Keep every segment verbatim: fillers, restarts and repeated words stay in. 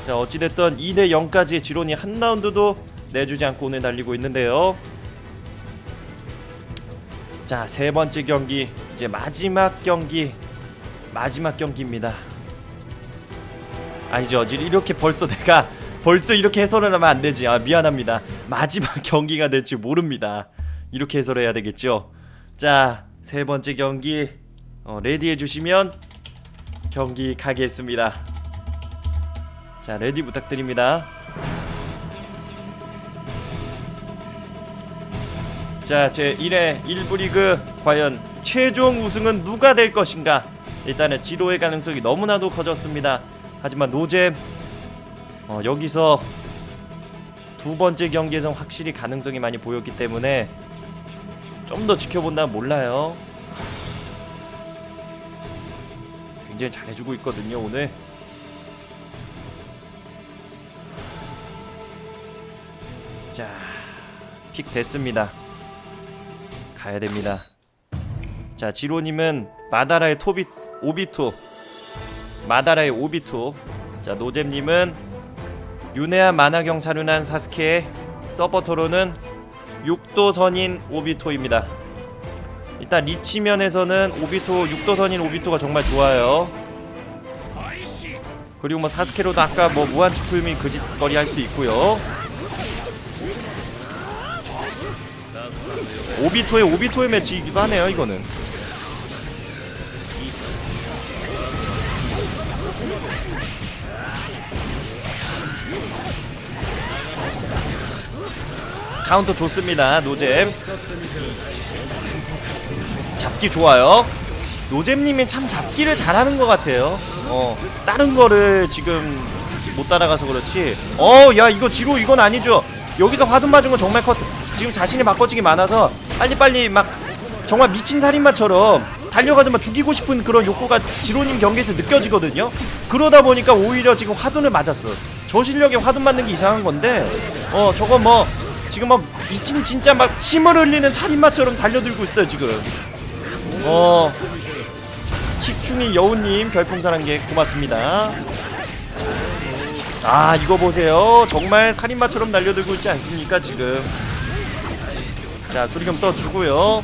자, 어찌됐든 이 대 영까지 지론이 한 라운드도 내주지 않고 오늘 달리고 있는데요. 자, 세 번째 경기, 이제 마지막 경기, 마지막 경기입니다. 아니죠, 이렇게 벌써 내가 벌써 이렇게 해설을 하면 안 되지. 아, 미안합니다. 마지막 경기가 될지 모릅니다. 이렇게 해설해야 되겠죠. 자, 세 번째 경기 어, 레디 해주시면 경기 가겠습니다. 자, 레디 부탁드립니다. 자, 제일 회 일 부 리그 과연 최종 우승은 누가 될 것인가. 일단은 지로의 가능성이 너무나도 커졌습니다. 하지만 노잼 어, 여기서 두 번째 경기에선 확실히 가능성이 많이 보였기 때문에 좀 더 지켜본다면 몰라요. 굉장히 잘해주고 있거든요 오늘. 자, 픽 됐습니다. 가야됩니다. 자, 지로님은 마다라의 토비 오비토, 마다라의 오비토. 자, 노잼님은 유네아 만화경 사륜한 사스케의 서포터로는 육도선인 오비토입니다. 일단 리치면에서는 오비토, 육도선인 오비토가 정말 좋아요. 그리고 뭐 사스케로도 아까 뭐 무한축구임이 그 짓거리 할 수 있고요. 오비토의 오비토의 매치이기도 하네요 이거는. 카운터 좋습니다 노잼. 잡기 좋아요. 노잼님이 참 잡기를 잘하는 것 같아요. 어, 다른 거를 지금 못 따라가서 그렇지. 어, 야, 이거 지로 이건 아니죠. 여기서 화둔 맞은 건 정말 컸어. 지금 자신이 바꿔치기 많아서 빨리빨리 막 정말 미친 살인마처럼 달려가서 막 죽이고 싶은 그런 욕구가 지로님 경기에서 느껴지거든요. 그러다 보니까 오히려 지금 화둔을 맞았어. 저 실력에 화둔 맞는 게 이상한 건데, 어, 저거 뭐 지금 막 미친 진짜 막 침을 흘리는 살인마처럼 달려들고 있어요 지금. 어, 식충이 여우님 별풍선 한 개 고맙습니다. 아, 이거 보세요. 정말 살인마처럼 달려들고 있지 않습니까 지금. 자, 수리검 써주고요.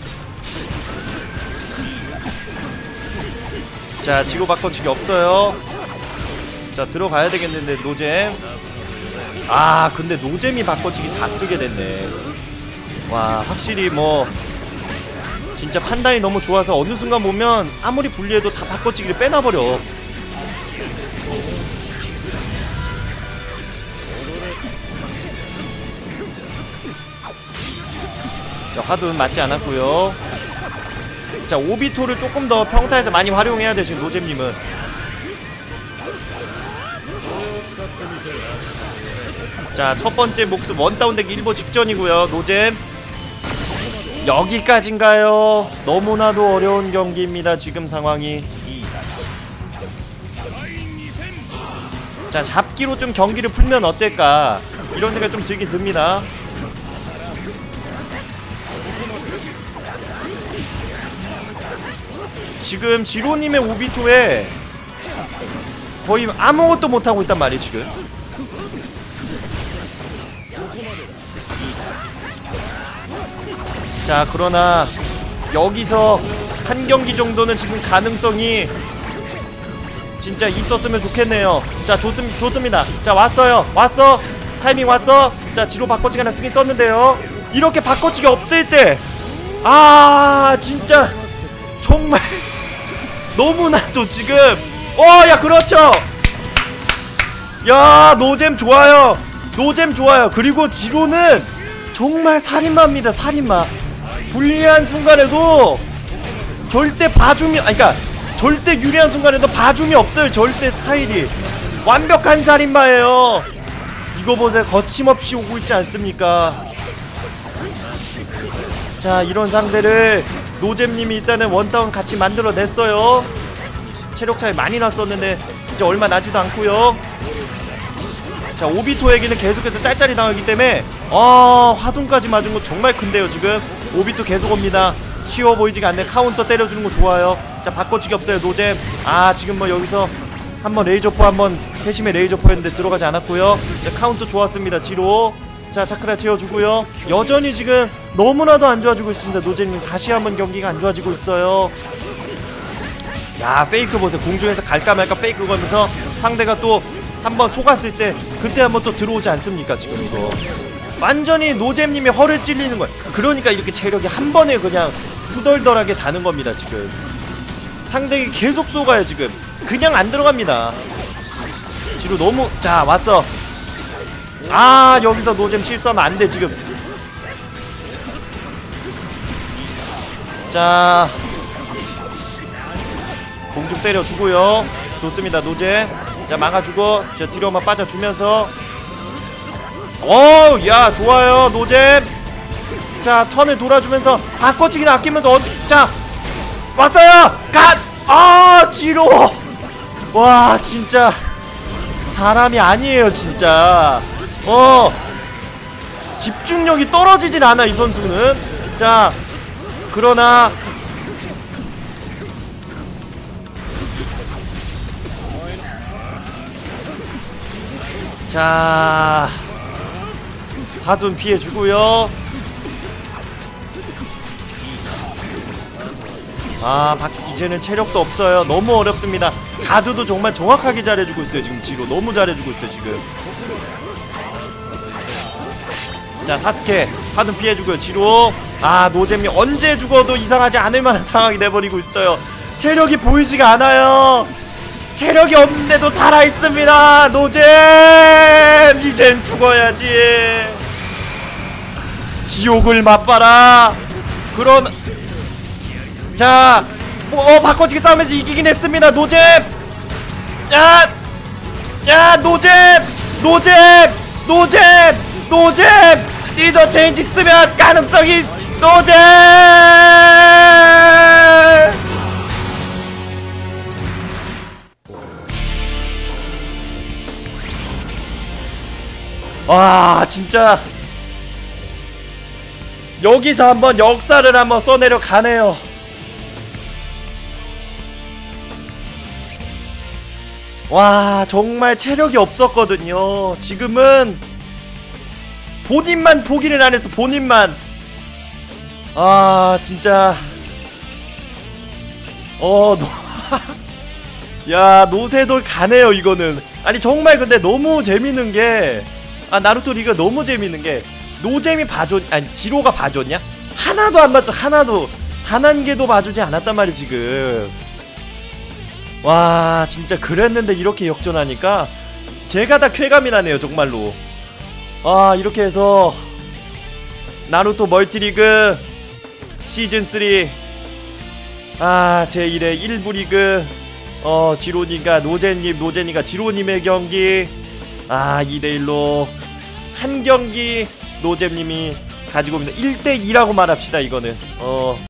자, 지고 바꿔치기 없어요. 자, 들어가야 되겠는데 노잼. 아, 근데 노잼이 바꿔치기 다 쓰게 됐네. 와, 확실히 뭐 진짜 판단이 너무 좋아서 어느 순간 보면 아무리 불리해도 다 바꿔치기를 빼놔버려. 자, 화둔 맞지 않았고요. 자, 오비토를 조금 더 평타에서 많이 활용해야 돼 지금 노잼님은. 자, 첫 번째 목숨 원다운 되기 일보 직전이고요 노잼. 여기까지인가요? 너무나도 어려운 경기입니다 지금 상황이. 자, 잡기로 좀 경기를 풀면 어떨까 이런 생각이 좀 들긴 듭니다. 지금 지로님의 오비토에 거의 아무것도 못하고 있단 말이에요 지금. 자, 그러나 여기서 한 경기 정도는 지금 가능성이 진짜 있었으면 좋겠네요. 자, 좋습, 좋습니다. 자, 왔어요. 왔어. 타이밍 왔어. 자, 지로 바꿔치기 하나 쓰긴 썼는데요. 이렇게 바꿔치기 없을 때, 아, 진짜 정말 너무나도 지금, 어, 야, 그렇죠. 야, 노잼 좋아요. 노잼 좋아요. 그리고 지로는 정말 살인마입니다. 살인마. 불리한 순간에도 절대 봐줌이, 아니 그니까 절대 유리한 순간에도 봐줌이 없어요. 절대 스타일이 완벽한 살인마예요. 이거 보세요. 거침없이 오고 있지 않습니까? 자, 이런 상대를 노잼님이 일단은 원다운 같이 만들어냈어요. 체력 차이 많이 났었는데 이제 얼마 나지도 않고요. 자, 오비토에게는 계속해서 짤짤이 당하기 때문에 아, 화둔까지 맞은 거 정말 큰데요 지금. 오비토 계속 옵니다. 쉬워 보이지가 않네. 카운터 때려주는 거 좋아요. 자, 바꿔치기 없어요 노잼. 아, 지금 뭐 여기서 한번 레이저포 한번 회심의 레이저포 했는데 들어가지 않았고요. 자, 카운트 좋았습니다. 지로. 자, 차크라 채워주고요. 여전히 지금 너무나도 안 좋아지고 있습니다. 노잼님 다시 한번 경기가 안 좋아지고 있어요. 야, 페이크 보세요. 공중에서 갈까 말까 페이크 걸면서 상대가 또 한번 속았을 때 그때 한번 또 들어오지 않습니까? 지금 이거 완전히 노잼님이 허를 찔리는 거야. 그러니까 이렇게 체력이 한 번에 그냥 후덜덜하게 다는 겁니다. 지금 상대가 계속 쏘가요. 지금 그냥 안 들어갑니다. 뒤로 너무. 자, 왔어. 아, 여기서 노잼 실수하면 안 돼. 지금 자, 공중 때려주고요. 좋습니다. 노잼. 자, 막아주고 자, 뒤로 한번 빠져주면서 어우, 야, 좋아요. 노잼. 자, 턴을 돌아주면서 바꿔치기는 아끼면서 어디. 자, 왔어요. 갓. 아, 지로. 와, 진짜 사람이 아니에요. 진짜 어 집중력이 떨어지진 않아 이 선수는. 자, 그러나 자, 하둔 피해주고요. 아, 박, 이제는 체력도 없어요. 너무 어렵습니다. 가드도 정말 정확하게 잘해주고 있어요. 지금 지로 너무 잘해주고 있어요. 지금 자, 사스케 하둔 피해주고요. 지로. 아, 노잼이 언제 죽어도 이상하지 않을 만한 상황이 돼버리고 있어요. 체력이 보이지가 않아요. 체력이 없는데도 살아있습니다. 노잼. 이젠 죽어야지. 지옥을 맛봐라. 그런. 자, 뭐, 어, 바꿔치기 싸움에서 이기긴 했습니다. 노잼. 야, 야, 노잼, 노잼, 노잼, 노잼. 리더 체인지 쓰면 가능성이. 노잼. 와, 진짜 여기서 한번 역사를 한번 써내려 가네요. 와, 정말 체력이 없었거든요. 지금은 본인만 포기를 안 했어. 본인만. 아, 진짜 어, 노... 야, 노세돌 가네요 이거는. 아니 정말 근데 너무 재밌는 게, 아, 나루토 리그 너무 재밌는 게 노잼이 봐줬, 아니 지로가 봐줬냐? 하나도 안 봐줘. 하나도 단 한 개도 봐주지 않았단 말이 지금. 와, 진짜 그랬는데 이렇게 역전하니까 제가 다 쾌감이 나네요 정말로. 아, 이렇게 해서 나루토 멀티리그 시즌삼 아, 제일의 일 부 리그 어 지로니가 노제님, 노제니가 지로님의 경기 아, 이 대 일로 한 경기 노잼님이 가지고 옵니다. 일 대 이라고 말합시다 이거는. 어